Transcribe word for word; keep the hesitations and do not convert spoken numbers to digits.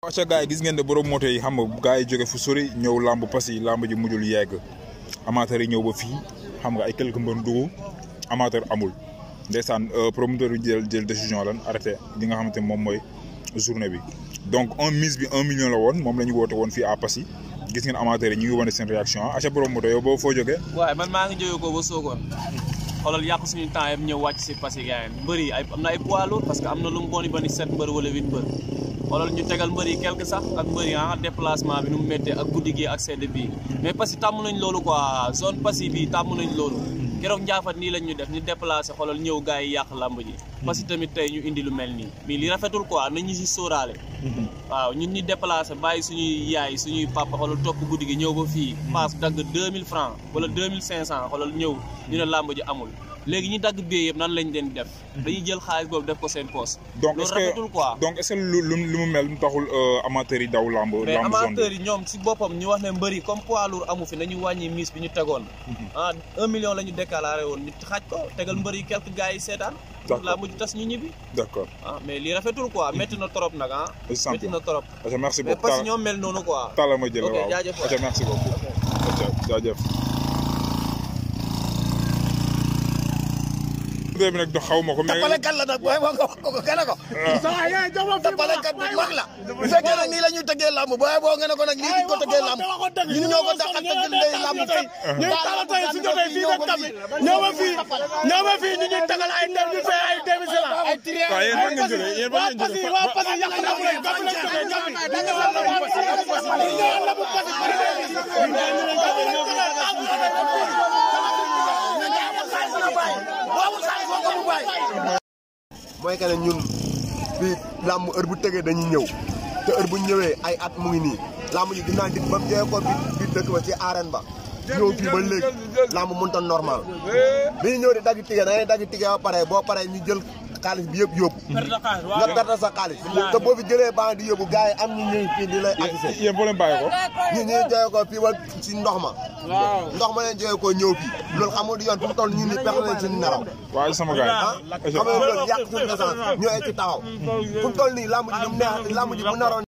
acca gars yi gis ngeen ne borom moto yi xam nga gars yi jóge fu sori ñëw lamb Passy lamb ji mujjul yegg amateur yi ñëw ba fii xam nga ay quelques mbër dugg amateur amul ndeysaan promoteur yi jël jël décision lan arrêté li nga xamante moom mooy journée bi donc un mise bi un million la woon moom la ñu woote woon fii à Passy gis ngeen amateur yi ñu ngi wane seen réaction ah acca borom moto yow boo foo jógee. waaye man maa ngi jógee ko ba Sokone xoolal yàq suñu temps yëpp ñëw wàcc si Passy gars yi mbër yi ay am na ay poids lourd parce que am na lu mu boni bani sept mbër wala huit mbër xoolal ñu tegal mbër yi quelque sax ak mbër yi ah déplacement bi nu mu méttee ak guddi gi ak sedd bii mais Passy tàmm nañ loolu quoi zone Passy bi tàmm nañ loolu keroog njaafat nii lañ ñu def ñu déplacé xoolal ñëw gars yi yàq lamb ji Passy tamit tey ñu indi lu mel nii mais li rafetul quoi nañ ñu si sóoraale waaw ñun ñu déplacé bàyyi suñuy yaay suñuy papa xoolal topp guddi gi ñëw ba fii passe dagg deux mille francs wala deux mille cinq cent xoolal ñëw ñu ne lamb ji amul léegi ñi dagg bee yëpp nan lañ leen def dañuy jël xaalis boobu def ko seen poche donc loolu rafetul quoi donc est-ce que lu lu mu mel mu taxul amateurs yi daw lamb mais lamb zone amateurs yi ñoom si boppam ñu wax ne mbëri comme poids lourd amu fi nañu wàññi mise bi ñu tegoon ah un million la ñu déclaré woon ñu xaaj ko tegal mbëri quelques gars yi seetaan laa mujj tas ñu ñibbi d'accord ah mais lii rafetul quoi métti na trop nag ah métti na trop merci beaucoup mais parce que ñoom mel noonu quoi tala ma jël waaw jaajëf ok merci beaucoup jaajëf bi nag do xaw ma ko mais tapalekat la nag booy wax nga wax ko gën a ko tapalekat bu mag la bu fekkee nag nii la ñuy tëggee làmb booy boo nga ne ko nag nii duñ ko tëggee làmb ñun ñoo ko dàq ak tëgg ndey làmb fii ñuy tala tey su jotee fii nag tamit ñëw ba fii ñëw ba fii ñu ñuy tagal ay der ñu fay ay demi sila ay trier waaw yéen fan ngeen jógee yéen fan ngeen jógee waa Passy yàq na mu rek gàpp lañ jógee gàpp ñu ñëwal la bu Passy ñu ñëwal la bu Passy mooy que ne ñun fii làmb heure bu tëgee dañuy ñëw te heure bu ñëwee ay at mu ngi nii làmb ji dinaa dig ba mu jëlee ko bi biir dëkk ba ci arène ba ñëw fii ba léegi làmb mënut a normal bi ñu ñëw di dagg tige da ngay dagg tige ba pare boo paree ñu jël xaalis bi yëpp yóbbu nga perte sa xaalis te boo fi jëlee ban di yóbbu gars yi am ñu ñëw fii di lay accès yéen boo leen bàyyi ko ñi ñuy jógee ko fii ba si ndox ma ndox ma leen jógee ko ñëw fii loolu xam nga du yoon fu mu toll ñun ni perte nañ suñu nelaw waaye sama gars ah xam nga loolu yàq suñu essence ñoo ci taxaw fu mu toll nii lamb ji ñu neex lamb ji bu naroon